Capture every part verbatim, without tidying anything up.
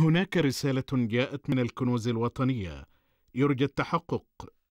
هناك رسالة جاءت من الكنوز الوطنية يرجى التحقق.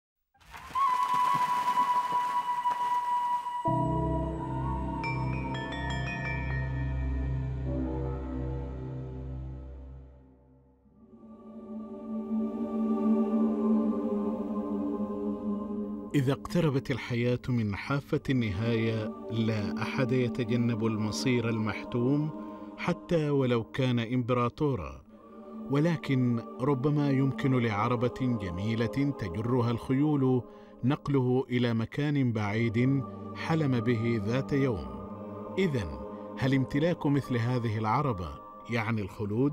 إذا اقتربت الحياة من حافة النهاية لا أحد يتجنب المصير المحتوم حتى ولو كان إمبراطورا، ولكن ربما يمكن لعربة جميلة تجرها الخيول نقله إلى مكان بعيد حلم به ذات يوم. إذن هل امتلاك مثل هذه العربة يعني الخلود؟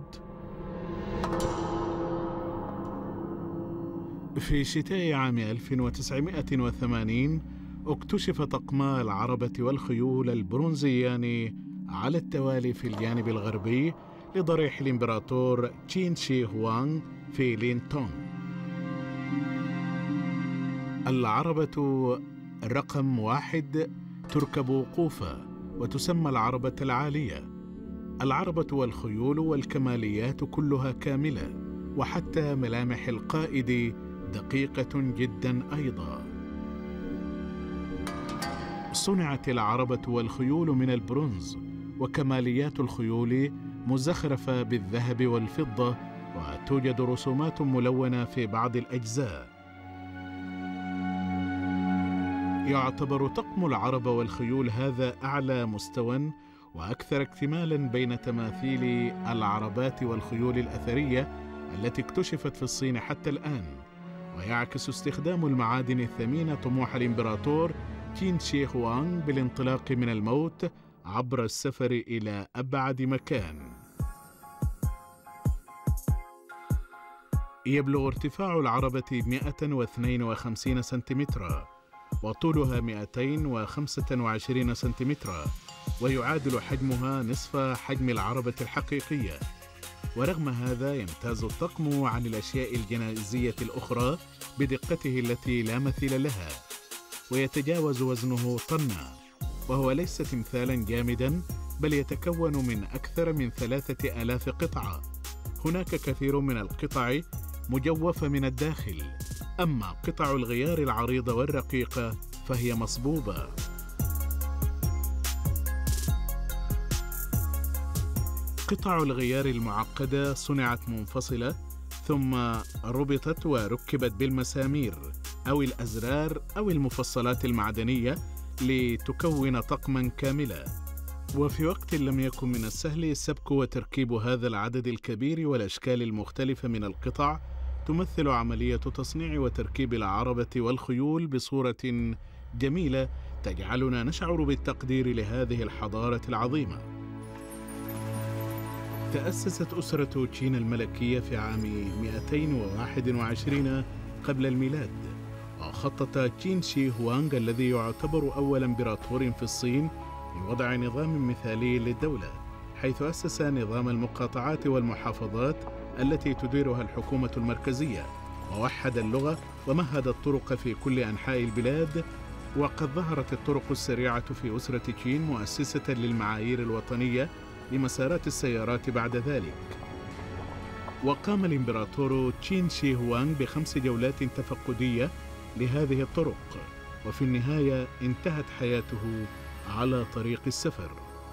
في شتاء عام ألف وتسعمائة وثمانين اكتشف طقما العربة والخيول البرونزيان على التوالي في الجانب الغربي لضريح الإمبراطور تشين شي هوانغ في لينتونغ. العربة رقم واحد تركب وقوفا وتسمى العربة العالية. العربة والخيول والكماليات كلها كاملة، وحتى ملامح القائد دقيقة جدا أيضا. صنعت العربة والخيول من البرونز، وكماليات الخيول مزخرفة بالذهب والفضة، وتوجد رسومات ملونة في بعض الأجزاء. يعتبر طقم العربة والخيول هذا أعلى مستوى وأكثر اكتمالا بين تماثيل العربات والخيول الأثرية التي اكتشفت في الصين حتى الآن، ويعكس استخدام المعادن الثمينة طموح الإمبراطور تشين شي هوانغ بالانطلاق من الموت عبر السفر إلى أبعد مكان. يبلغ ارتفاع العربة مئة واثنين وخمسين سنتيمترا، وطولها مئتين وخمسة وعشرين سنتيمترا، ويعادل حجمها نصف حجم العربة الحقيقية. ورغم هذا يمتاز الطقم عن الأشياء الجنائزية الأخرى بدقته التي لا مثيل لها، ويتجاوز وزنه طنا، وهو ليس تمثالا جامدا بل يتكون من أكثر من ثلاثة آلاف قطعة. هناك كثير من القطع مجوفة من الداخل، أما قطع الغيار العريضة والرقيقة فهي مصبوبة. قطع الغيار المعقدة صنعت منفصلة ثم ربطت وركبت بالمسامير أو الأزرار أو المفصلات المعدنية لتكون طقما كاملا. وفي وقت لم يكن من السهل سبك وتركيب هذا العدد الكبير والأشكال المختلفة من القطع، تمثل عملية تصنيع وتركيب العربة والخيول بصورة جميلة تجعلنا نشعر بالتقدير لهذه الحضارة العظيمة. تأسست أسرة تشين الملكية في عام مئتين وواحد وعشرين قبل الميلاد، وخطط تشين شي هوانغ الذي يعتبر أول إمبراطور في الصين لوضع نظام مثالي للدولة، حيث أسس نظام المقاطعات والمحافظات التي تديرها الحكومة المركزية، ووحد اللغة ومهد الطرق في كل أنحاء البلاد. وقد ظهرت الطرق السريعة في أسرة تشين مؤسسة للمعايير الوطنية لمسارات السيارات بعد ذلك. وقام الإمبراطور تشين شي هوانغ بخمس جولات تفقدية لهذه الطرق، وفي النهاية انتهت حياته على طريق السفر.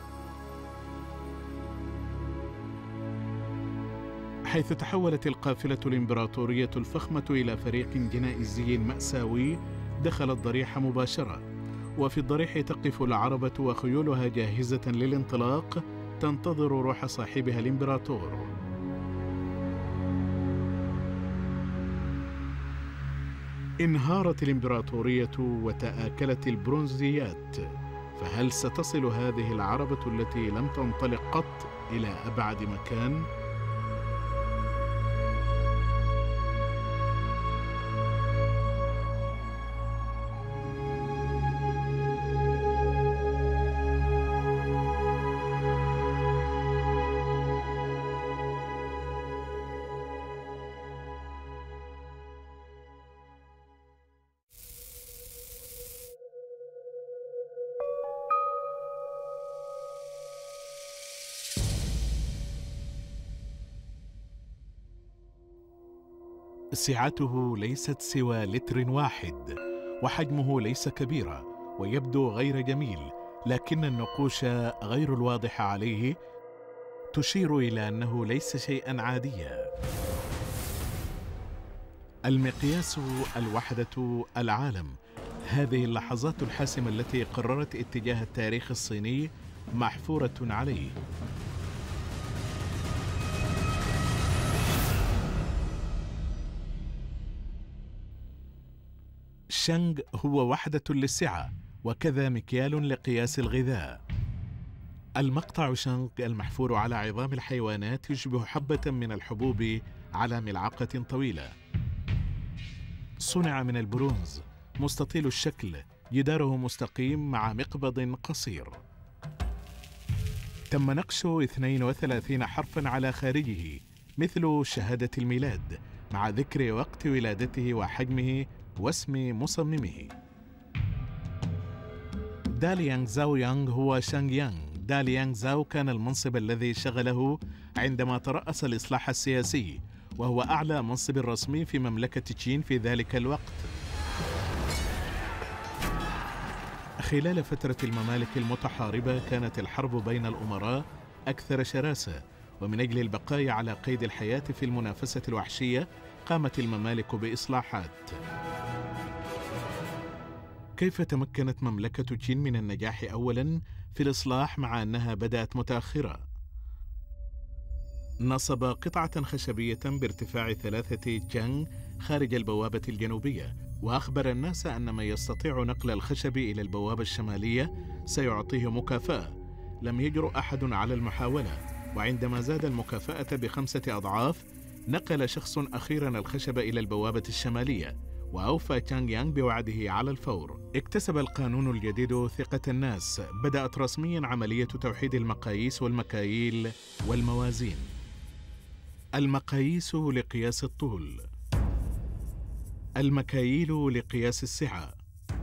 حيث تحولت القافلة الإمبراطورية الفخمة إلى فريق جنائزي مأساوي دخل الضريح مباشرة، وفي الضريح تقف العربة وخيولها جاهزة للانطلاق تنتظر روح صاحبها الإمبراطور. انهارت الإمبراطورية وتآكلت البرونزيات، فهل ستصل هذه العربة التي لم تنطلق قط إلى أبعد مكان؟ سعته ليست سوى لتر واحد، وحجمه ليس كبيرا، ويبدو غير جميل، لكن النقوش غير الواضحة عليه تشير إلى أنه ليس شيئا عاديا. المقياس، الوحدة، العالم، هذه اللحظات الحاسمة التي قررت اتجاه التاريخ الصيني محفورة عليه. شانغ هو وحدة للسعة، وكذا مكيال لقياس الغذاء. المقطع شانغ المحفور على عظام الحيوانات يشبه حبة من الحبوب على ملعقة طويلة. صنع من البرونز، مستطيل الشكل، جداره مستقيم مع مقبض قصير. تم نقش اثنين وثلاثين حرفا على خارجه مثل شهادة الميلاد، مع ذكر وقت ولادته وحجمه واسم مصممه. داليانغ زاو يانغ هو شانغ يانغ. داليانغ زاو كان المنصب الذي شغله عندما ترأس الإصلاح السياسي، وهو أعلى منصب رسمي في مملكة تشين في ذلك الوقت. خلال فترة الممالك المتحاربة كانت الحرب بين الأمراء أكثر شراسة، ومن أجل البقاء على قيد الحياة في المنافسة الوحشية قامت الممالك بإصلاحات. كيف تمكنت مملكة تشين من النجاح أولاً في الإصلاح مع أنها بدأت متأخرة؟ نصب قطعة خشبية بارتفاع ثلاثة تشانغ خارج البوابة الجنوبية، وأخبر الناس أن من يستطيع نقل الخشب إلى البوابة الشمالية سيعطيه مكافأة. لم يجرؤ أحد على المحاولة، وعندما زاد المكافأة بخمسة أضعاف نقل شخص أخيراً الخشب إلى البوابة الشمالية، وأوفى تشانغ يانغ بوعده على الفور. اكتسب القانون الجديد ثقة الناس. بدأت رسمياً عملية توحيد المقاييس والمكاييل والموازين. المقاييس لقياس الطول، المكاييل لقياس السعة،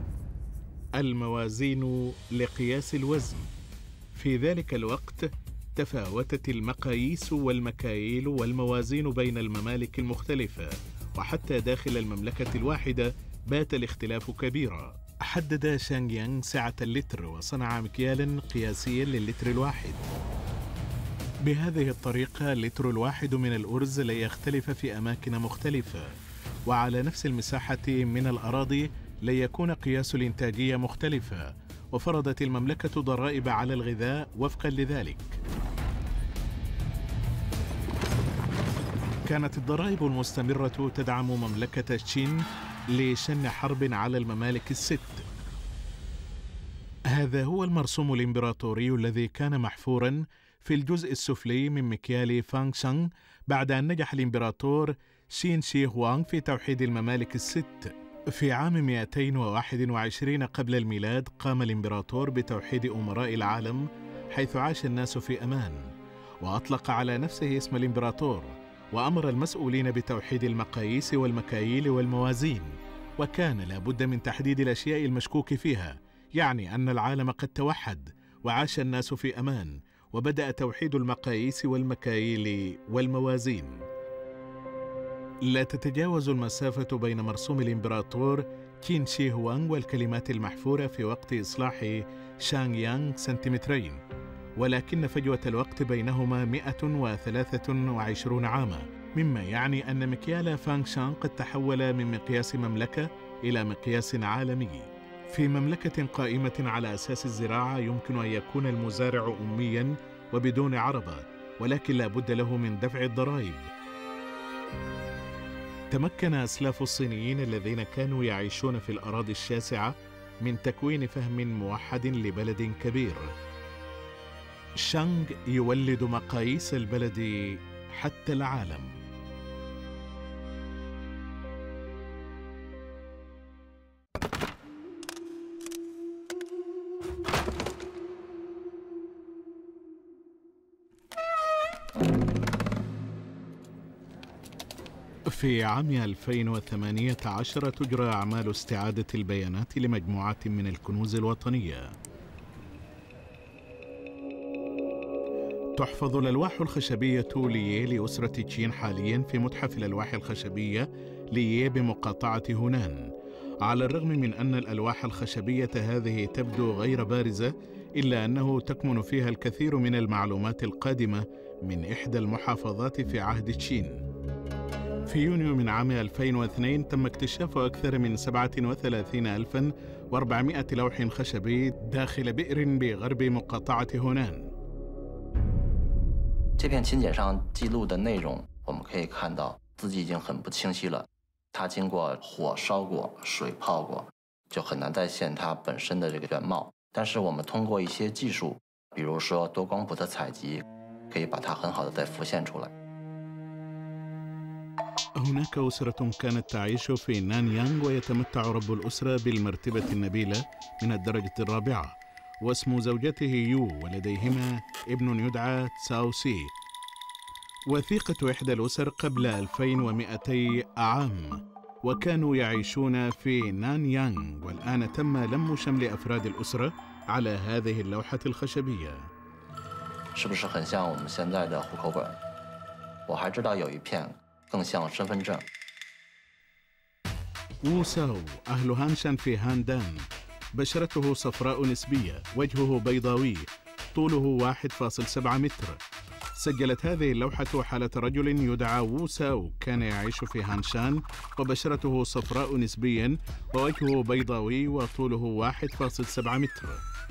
الموازين لقياس الوزن. في ذلك الوقت تفاوتت المقاييس والمكاييل والموازين بين الممالك المختلفة، وحتى داخل المملكة الواحدة بات الاختلاف كبيرا. حدد شانغ يانغ سعة اللتر وصنع مكيالا قياسيا للتر الواحد. بهذه الطريقة اللتر الواحد من الأرز لا يختلف في أماكن مختلفة، وعلى نفس المساحة من الأراضي لا يكون قياس الإنتاجية مختلفة. وفرضت المملكة ضرائب على الغذاء وفقا لذلك. كانت الضرائب المستمرة تدعم مملكة تشين لشن حرب على الممالك الست. هذا هو المرسوم الإمبراطوري الذي كان محفوراً في الجزء السفلي من مكيال فانغ شانغ بعد أن نجح الإمبراطور شين شي هوانغ في توحيد الممالك الست. في عام مئتين وواحد وعشرين قبل الميلاد قام الإمبراطور بتوحيد أمراء العالم حيث عاش الناس في أمان، وأطلق على نفسه اسم الإمبراطور، وأمر المسؤولين بتوحيد المقاييس والمكاييل والموازين. وكان لابد من تحديد الأشياء المشكوك فيها، يعني أن العالم قد توحد وعاش الناس في أمان، وبدأ توحيد المقاييس والمكاييل والموازين. لا تتجاوز المسافة بين مرسوم الإمبراطور تشين شي هوانغ والكلمات المحفورة في وقت إصلاح شانغ يانغ سنتيمترين، ولكن فجوة الوقت بينهما مئة وثلاثة وعشرون عاما، مما يعني أن مكيال فانغ شانغ قد تحول من مقياس مملكة إلى مقياس عالمي. في مملكة قائمة على أساس الزراعة يمكن أن يكون المزارع أمياً وبدون عربة، ولكن لا بد له من دفع الضرائب. تمكن أسلاف الصينيين الذين كانوا يعيشون في الأراضي الشاسعة من تكوين فهم موحد لبلد كبير. شانغ يولد مقاييس البلد حتى العالم. في عام ألفين وثمانية عشر تجرى أعمال استعادة البيانات لمجموعة من الكنوز الوطنية. تحفظ الألواح الخشبية ليه لأسرة تشين حاليا في متحف الألواح الخشبية لييه بمقاطعة هونان. على الرغم من أن الألواح الخشبية هذه تبدو غير بارزة، إلا أنه تكمن فيها الكثير من المعلومات القادمة من إحدى المحافظات في عهد تشين. في يونيو من عام ألفين واثنين تم اكتشاف أكثر من سبعة وثلاثين ألفاً وأربعمائة لوح خشبي داخل بئر بغرب مقاطعة هونان. 这片清简上记录的内容，我们可以看到字迹已经很不清晰了，它经过火烧过、水泡过，就很难再现它本身的这个原貌。但是我们通过一些技术，比如说多光谱的采集，可以把它很好的再浮现出来。 هناك أسرة كانت تعيش في نانيانغ، ويتمتع رب الأسرة بالمرتبة النبيلة من الدرجة الرابعة، واسم زوجته يو، ولديهما ابن يدعى تساو سي. وثيقة إحدى الأسر قبل ألفين ومئتي عام، وكانوا يعيشون في نانيانغ، والآن تم لم شمل أفراد الأسرة على هذه اللوحة الخشبية. 是不是很像我们现在的户口本？我还知道有一片 更像身份证。 وو ساو أهل هانشان في هاندان، بشرته صفراء نسبية، وجهه بيضاوي، طوله واحد فاصل سبعة متر. سجلت هذه اللوحة حالة رجل يدعى وو ساو، كان يعيش في هانشان، وبشرته صفراء نسبيا، ووجهه بيضاوي، وطوله واحد فاصل سبعة متر.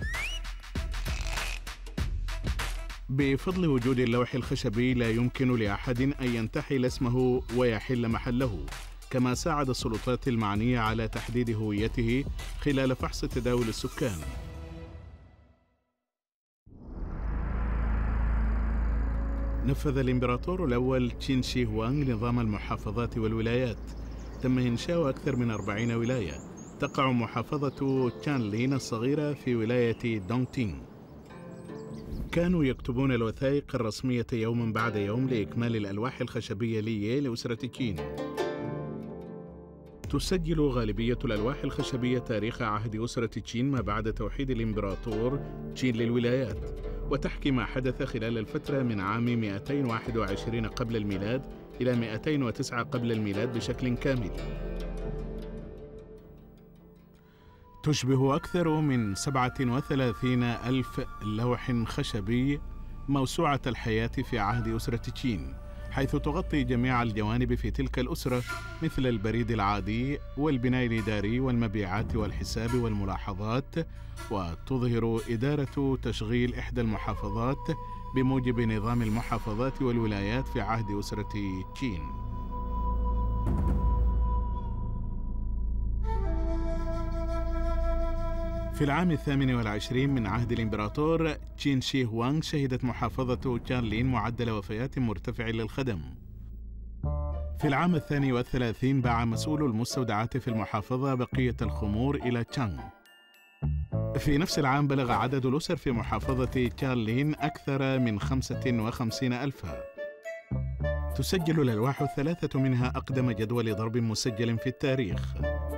بفضل وجود اللوح الخشبي لا يمكن لأحد أن ينتحل اسمه ويحل محله، كما ساعد السلطات المعنية على تحديد هويته خلال فحص تداول السكان. نفذ الإمبراطور الأول تشين شي هوانغ نظام المحافظات والولايات. تم إنشاء أكثر من أربعين ولاية. تقع محافظة تشانلين الصغيرة في ولاية دونغتينغ. كانوا يكتبون الوثائق الرسمية يوما بعد يوم لإكمال الألواح الخشبية ليه لأسرة تشين. تسجل غالبية الألواح الخشبية تاريخ عهد أسرة تشين ما بعد توحيد الإمبراطور تشين للولايات، وتحكي ما حدث خلال الفترة من عام مئتين وواحد وعشرين قبل الميلاد إلى مئتين وتسعة قبل الميلاد بشكل كامل. تشبه أكثر من سبعة وثلاثين ألف لوح خشبي موسوعة الحياة في عهد أسرة تشين، حيث تغطي جميع الجوانب في تلك الأسرة مثل البريد العادي والبناء الإداري والمبيعات والحساب والملاحظات، وتظهر إدارة تشغيل إحدى المحافظات بموجب نظام المحافظات والولايات في عهد أسرة تشين. في العام الثامن والعشرين من عهد الإمبراطور تشين شي هوانغ شهدت محافظة تشانلين معدل وفيات مرتفع للخدم. في العام الثاني والثلاثين باع مسؤول المستودعات في المحافظة بقية الخمور إلى تشانغ. في نفس العام بلغ عدد الأسر في محافظة تشانلين أكثر من خمسة وخمسين ألفا. تسجل الألواح الثلاثة منها أقدم جدول ضرب مسجل في التاريخ.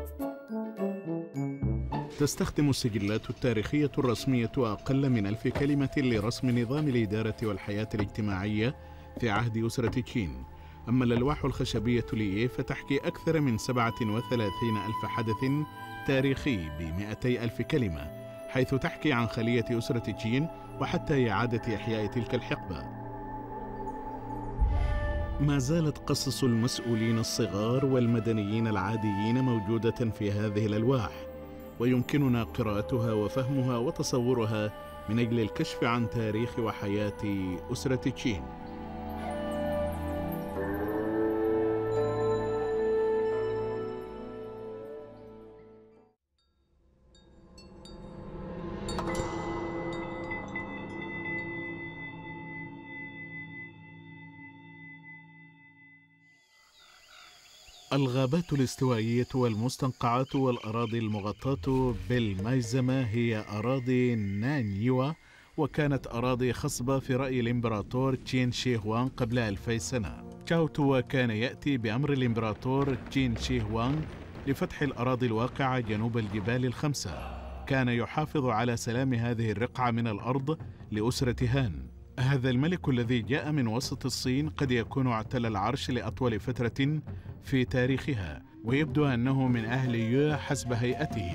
تستخدم السجلات التاريخية الرسمية أقل من ألف كلمة لرسم نظام الإدارة والحياة الاجتماعية في عهد أسرة تشين. أما الألواح الخشبية ليه فتحكي أكثر من سبعة وثلاثين ألف حدث تاريخي بمئتي ألف كلمة، حيث تحكي عن خلية أسرة تشين وحتى إعادة إحياء تلك الحقبة. ما زالت قصص المسؤولين الصغار والمدنيين العاديين موجودة في هذه الألواح، ويمكننا قراءتها وفهمها وتصورها من أجل الكشف عن تاريخ وحياة أسرة تشين. الغابات الاستوائية والمستنقعات والأراضي المغطاة بالميزمة هي أراضي نانيوا، وكانت أراضي خصبة في رأي الإمبراطور تشين شي هوانغ قبل ألفي سنة. تشاو توا كان يأتي بأمر الإمبراطور تشين شي هوانغ لفتح الأراضي الواقعة جنوب الجبال الخمسة. كان يحافظ على سلام هذه الرقعة من الأرض لأسرة هان. هذا الملك الذي جاء من وسط الصين قد يكون اعتلى العرش لأطول فترة في تاريخها، ويبدو أنه من أهل يو حسب هيئته.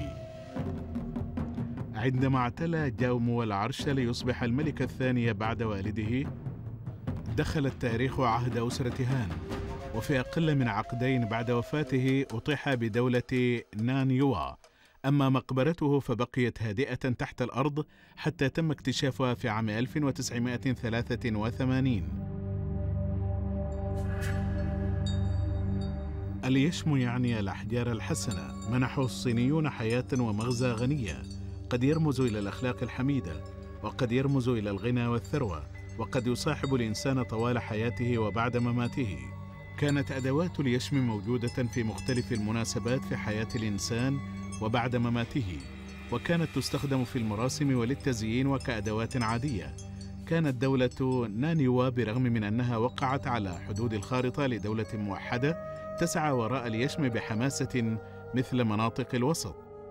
عندما اعتلى جاومو العرش ليصبح الملك الثاني بعد والده، دخل التاريخ عهد أسرة هان، وفي أقل من عقدين بعد وفاته أطيح بدولة نان يوا. أما مقبرته فبقيت هادئة تحت الأرض حتى تم اكتشافها في عام ألف وتسعمائة وثلاثة وثمانين. اليشم يعني الأحجار الحسنة. منحه الصينيون حياة ومغزى غنية، قد يرمز إلى الأخلاق الحميدة، وقد يرمز إلى الغنى والثروة، وقد يصاحب الإنسان طوال حياته وبعد مماته. كانت أدوات اليشم موجودة في مختلف المناسبات في حياة الإنسان وبعد مماته، وكانت تستخدم في المراسم وللتزيين وكأدوات عادية. كانت دولة نانيوا برغم من أنها وقعت على حدود الخارطة لدولة موحدة تسعى وراء اليشم بحماسة مثل مناطق الوسط.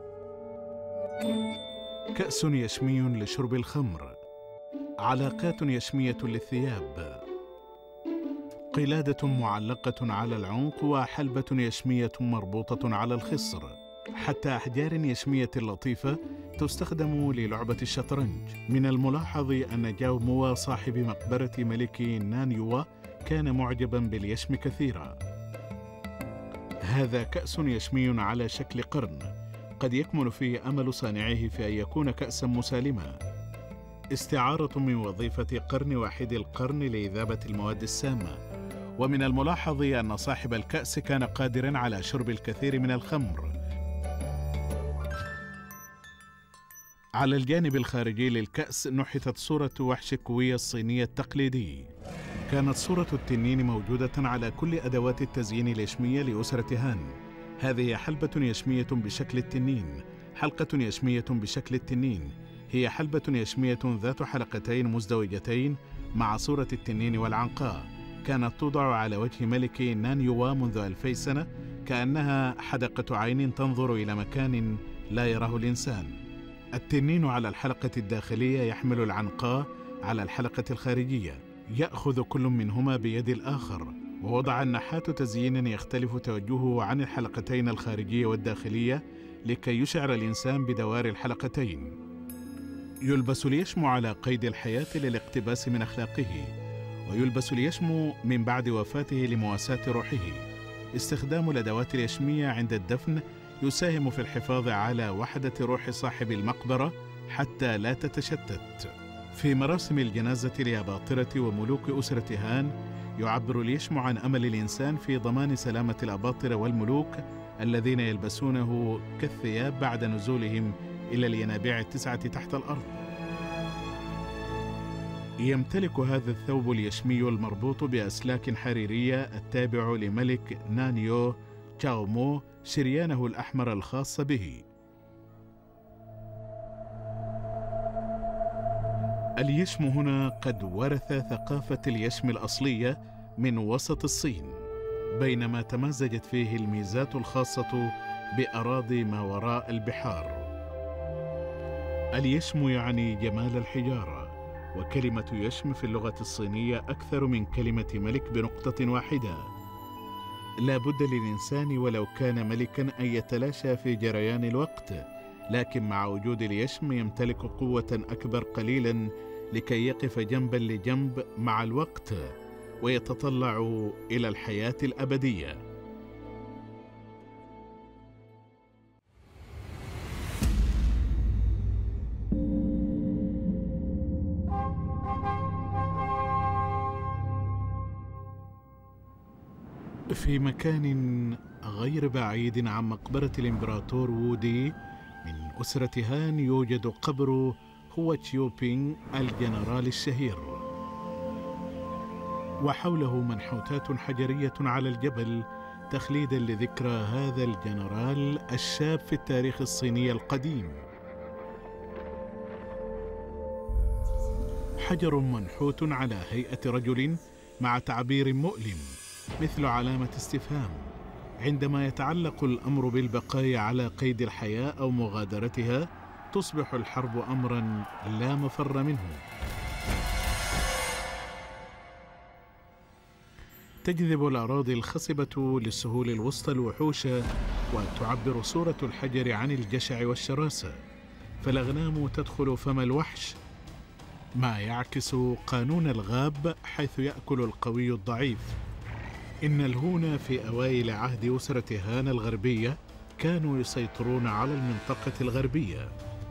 كأس يشمي لشرب الخمر، علاقات يشمية للثياب، قلادة معلقة على العنق، وحلبة يشمية مربوطة على الخصر، حتى أحجار يشمية لطيفة تستخدم للعبة الشطرنج. من الملاحظ أن جاومو صاحب مقبرة ملك نانيوا كان معجبا باليشم كثيرا. هذا كأس يشمي على شكل قرن، قد يكمن فيه أمل صانعه في أن يكون كأسا مسالما، استعارة من وظيفة قرن واحد القرن لإذابة المواد السامة. ومن الملاحظ أن صاحب الكأس كان قادرا على شرب الكثير من الخمر. على الجانب الخارجي للكأس نحتت صورة وحش كوي الصيني التقليدي. كانت صورة التنين موجودة على كل أدوات التزيين اليشمية لأسرة هان. هذه حلبة يشمية بشكل التنين، حلقة يشمية بشكل التنين، هي حلبة يشمية ذات حلقتين مزدوجتين مع صورة التنين والعنقاء. كانت توضع على وجه ملك نانيوا منذ ألفي سنة كأنها حدقة عين تنظر إلى مكان لا يراه الإنسان. التنين على الحلقة الداخلية يحمل العنقاء على الحلقة الخارجية، يأخذ كل منهما بيد الآخر، ووضع النحات تزيينا يختلف توجهه عن الحلقتين الخارجية والداخلية لكي يشعر الإنسان بدوار الحلقتين. يلبس اليشم على قيد الحياة للاقتباس من أخلاقه، ويلبس اليشم من بعد وفاته لمواساة روحه. استخدام الأدوات اليشمية عند الدفن يساهم في الحفاظ على وحدة روح صاحب المقبرة حتى لا تتشتت. في مراسم الجنازة لأباطرة وملوك أسرة هان يعبر اليشم عن أمل الإنسان في ضمان سلامة الأباطرة والملوك الذين يلبسونه كالثياب بعد نزولهم إلى الينابيع التسعة تحت الأرض. يمتلك هذا الثوب اليشمي المربوط بأسلاك حريرية التابع لملك نانيو جاومو شريانه الأحمر الخاص به. اليشم هنا قد ورث ثقافة اليشم الأصلية من وسط الصين، بينما تمازجت فيه الميزات الخاصة بأراضي ما وراء البحار. اليشم يعني جمال الحجارة، وكلمة يشم في اللغة الصينية أكثر من كلمة ملك بنقطة واحدة. لا بد للإنسان ولو كان ملكا أن يتلاشى في جريان الوقت، لكن مع وجود اليشم يمتلك قوة أكبر قليلا لكي يقف جنبا لجنب مع الوقت ويتطلع إلى الحياة الأبدية. في مكان غير بعيد عن مقبرة الإمبراطور وودي من أسرة هان يوجد قبر هو تشيو بينغ الجنرال الشهير، وحوله منحوتات حجرية على الجبل تخليدا لذكرى هذا الجنرال الشاب في التاريخ الصيني القديم. حجر منحوت على هيئة رجل مع تعبير مؤلم مثل علامة استفهام. عندما يتعلق الأمر بالبقاء على قيد الحياة أو مغادرتها تصبح الحرب أمرا لا مفر منه. تجذب الأراضي الخصبة للسهول الوسطى الوحوش، وتعبر صورة الحجر عن الجشع والشراسة، فالأغنام تدخل فم الوحش، ما يعكس قانون الغاب حيث يأكل القوي الضعيف. إن الهون في أوائل عهد أسرة هان الغربية كانوا يسيطرون على المنطقة الغربية،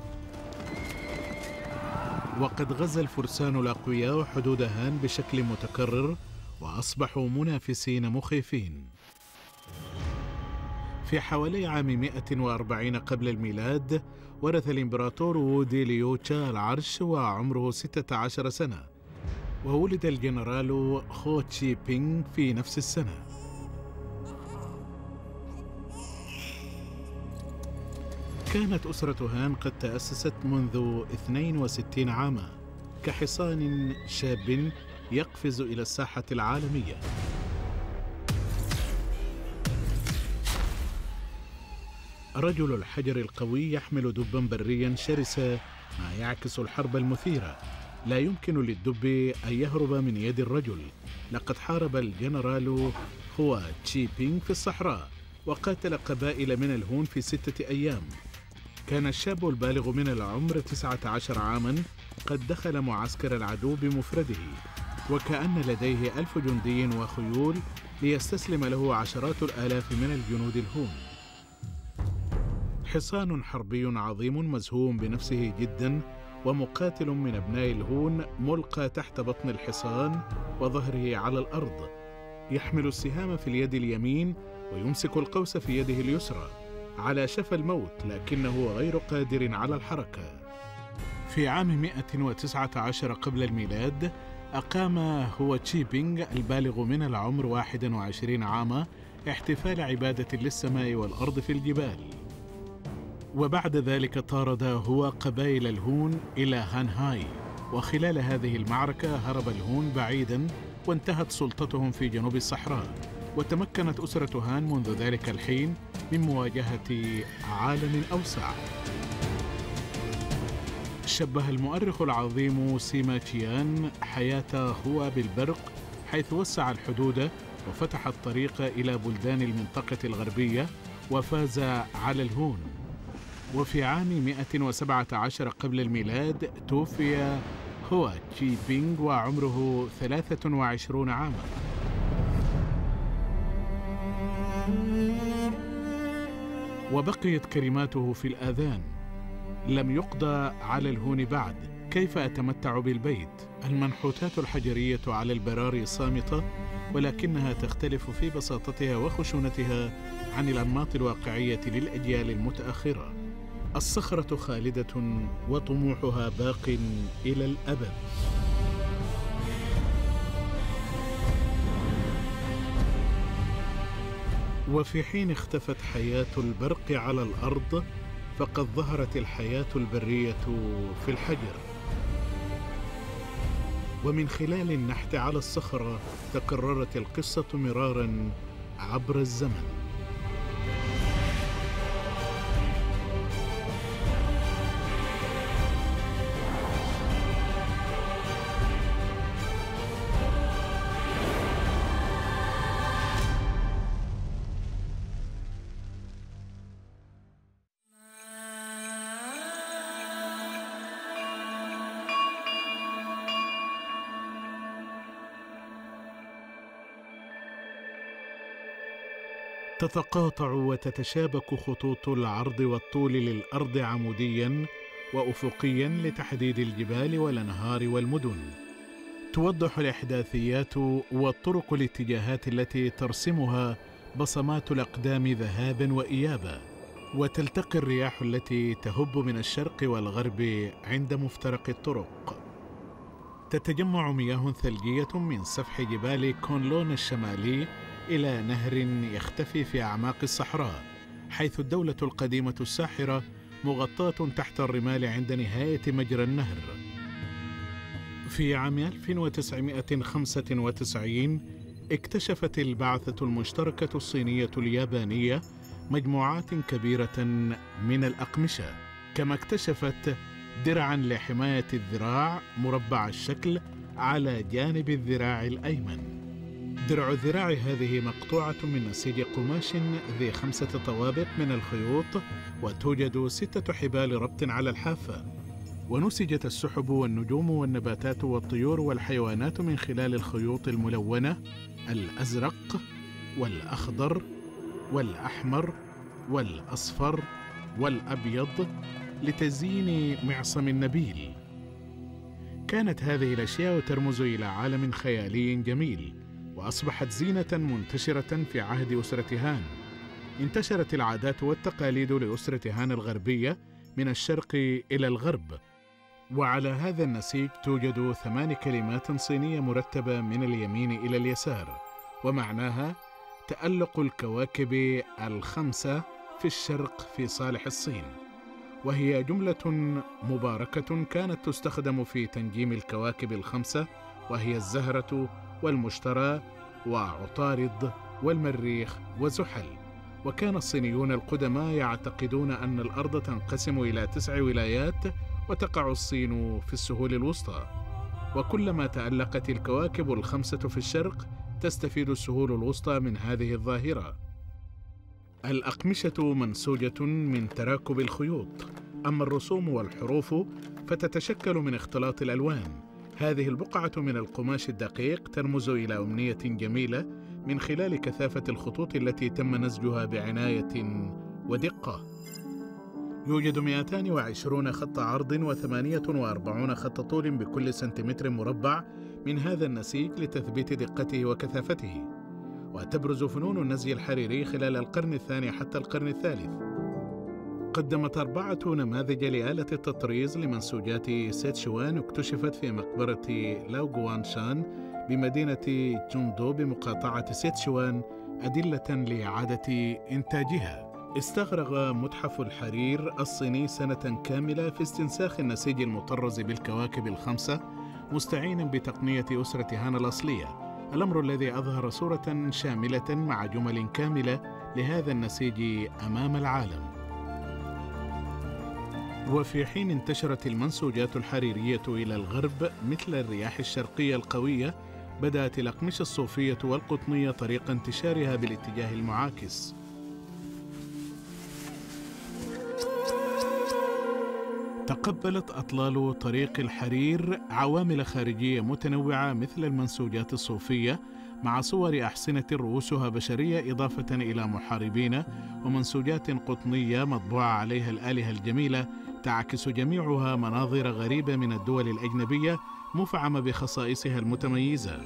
وقد غزا الفرسان الأقوياء حدود هان بشكل متكرر وأصبحوا منافسين مخيفين. في حوالي عام مئة وأربعين قبل الميلاد ورث الإمبراطور وودي ليوتشا العرش وعمره ستة عشر سنة، وولد الجنرال هو تشي بينغ في نفس السنة. كانت أسرة هان قد تأسست منذ اثنين وستين عاما كحصان شاب يقفز إلى الساحة العالمية. رجل الحجر القوي يحمل دبا بريا شرسا، ما يعكس الحرب المثيرة. لا يمكن للدب أن يهرب من يد الرجل. لقد حارب الجنرال هو تشي بينغ في الصحراء وقاتل قبائل من الهون في ستة أيام. كان الشاب البالغ من العمر تسعة عشر عاما قد دخل معسكر العدو بمفرده، وكأن لديه ألف جندي وخيول ليستسلم له عشرات الآلاف من الجنود الهون. حصان حربي عظيم مزهوم بنفسه جدا، ومقاتل من أبناء الهون ملقى تحت بطن الحصان وظهره على الأرض، يحمل السهام في اليد اليمين ويمسك القوس في يده اليسرى، على شفا الموت لكنه غير قادر على الحركة. في عام مئة وتسعة عشر قبل الميلاد أقام هو تشي بينغ البالغ من العمر واحد وعشرين عاما احتفال عبادة للسماء والأرض في الجبال، وبعد ذلك طارد هو قبائل الهون إلى هانهاي، وخلال هذه المعركة هرب الهون بعيدا وانتهت سلطتهم في جنوب الصحراء، وتمكنت أسرة هان منذ ذلك الحين من مواجهة عالم أوسع. شبه المؤرخ العظيم سيما تشيان حياة هو بالبرق، حيث وسع الحدود وفتح الطريق إلى بلدان المنطقة الغربية وفاز على الهون. وفي عام مئة وسبعة عشر قبل الميلاد توفي هو تشي بينغ وعمره ثلاثة وعشرين عاما. وبقيت كلماته في الآذان: لم يقضى على الهون بعد، كيف أتمتع بالبيت؟ المنحوتات الحجرية على البراري صامتة، ولكنها تختلف في بساطتها وخشونتها عن الأنماط الواقعية للأجيال المتأخرة. الصخرة خالدة وطموحها باق إلى الأبد. وفي حين اختفت حياة البرق على الأرض، فقد ظهرت الحياة البرية في الحجر. ومن خلال النحت على الصخرة تكررت القصة مراراً عبر الزمن. تتقاطع وتتشابك خطوط العرض والطول للأرض عمودياً وأفقياً لتحديد الجبال والأنهار والمدن. توضح الإحداثيات والطرق الاتجاهات التي ترسمها بصمات الأقدام ذهاباً وإياباً، وتلتقي الرياح التي تهب من الشرق والغرب عند مفترق الطرق. تتجمع مياه ثلجية من سفح جبال كونلون الشمالي إلى نهر يختفي في أعماق الصحراء، حيث الدولة القديمة الساحرة مغطاة تحت الرمال عند نهاية مجرى النهر. في عام ألف وتسعمائة وخمسة وتسعين اكتشفت البعثة المشتركة الصينية اليابانية مجموعات كبيرة من الأقمشة، كما اكتشفت درعاً لحماية الذراع مربع الشكل على جانب الذراع الأيمن. درع الذراع هذه مقطوعة من نسيج قماش ذي خمسة طوابق من الخيوط، وتوجد ستة حبال ربط على الحافة. ونسجت السحب والنجوم والنباتات والطيور والحيوانات من خلال الخيوط الملونة الأزرق والأخضر والأحمر والأصفر والأبيض لتزيين معصم النبيل. كانت هذه الأشياء ترمز إلى عالم خيالي جميل، وأصبحت زينة منتشرة في عهد أسرة هان. انتشرت العادات والتقاليد لأسرة هان الغربية من الشرق إلى الغرب. وعلى هذا النسيج توجد ثمان كلمات صينية مرتبة من اليمين إلى اليسار، ومعناها تألق الكواكب الخمسة في الشرق في صالح الصين، وهي جملة مباركة كانت تستخدم في تنجيم الكواكب الخمسة، وهي الزهرة والمشتري وعطارد والمريخ وزحل. وكان الصينيون القدماء يعتقدون أن الأرض تنقسم إلى تسع ولايات، وتقع الصين في السهول الوسطى، وكلما تألقت الكواكب الخمسة في الشرق تستفيد السهول الوسطى من هذه الظاهرة. الأقمشة منسوجة من تراكب الخيوط، أما الرسوم والحروف فتتشكل من اختلاط الألوان. هذه البقعة من القماش الدقيق ترمز إلى أمنية جميلة من خلال كثافة الخطوط التي تم نسجها بعناية ودقة. يوجد مئتان وعشرين خط عرض وثمانية وأربعين خط طول بكل سنتيمتر مربع من هذا النسيج لتثبيت دقته وكثافته. وتبرز فنون النسج الحريري خلال القرن الثاني حتى القرن الثالث. قدمت أربعة نماذج لآلة التطريز لمنسوجات سيتشوان اكتشفت في مقبرة لاوغوانشان بمدينة جوندو بمقاطعة سيتشوان أدلة لإعادة إنتاجها. استغرق متحف الحرير الصيني سنة كاملة في استنساخ النسيج المطرز بالكواكب الخمسة، مستعينا بتقنية أسرة هان الأصلية، الأمر الذي أظهر صورة شاملة مع جمل كاملة لهذا النسيج أمام العالم. وفي حين انتشرت المنسوجات الحريرية إلى الغرب مثل الرياح الشرقية القوية، بدأت الأقمشة الصوفية والقطنية طريق انتشارها بالاتجاه المعاكس. تقبلت أطلال طريق الحرير عوامل خارجية متنوعة مثل المنسوجات الصوفية مع صور أحصنة رؤوسها بشرية إضافة إلى محاربين، ومنسوجات قطنية مطبوعة عليها الآلهة الجميلة تعكس جميعها مناظر غريبة من الدول الأجنبية مفعمة بخصائصها المتميزة.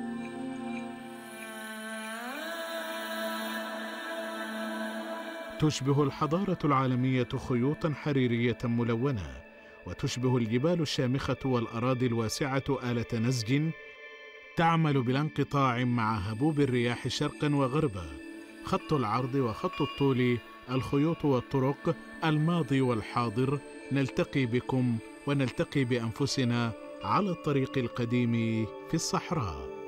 تشبه الحضارة العالمية خيوطا حريرية ملونة، وتشبه الجبال الشامخة والأراضي الواسعة آلة نسج تعمل بلا انقطاع مع هبوب الرياح شرقا وغربا. خط العرض وخط الطول، الخيوط والطرق، الماضي والحاضر، نلتقي بكم ونلتقي بأنفسنا على الطريق القديم في الصحراء.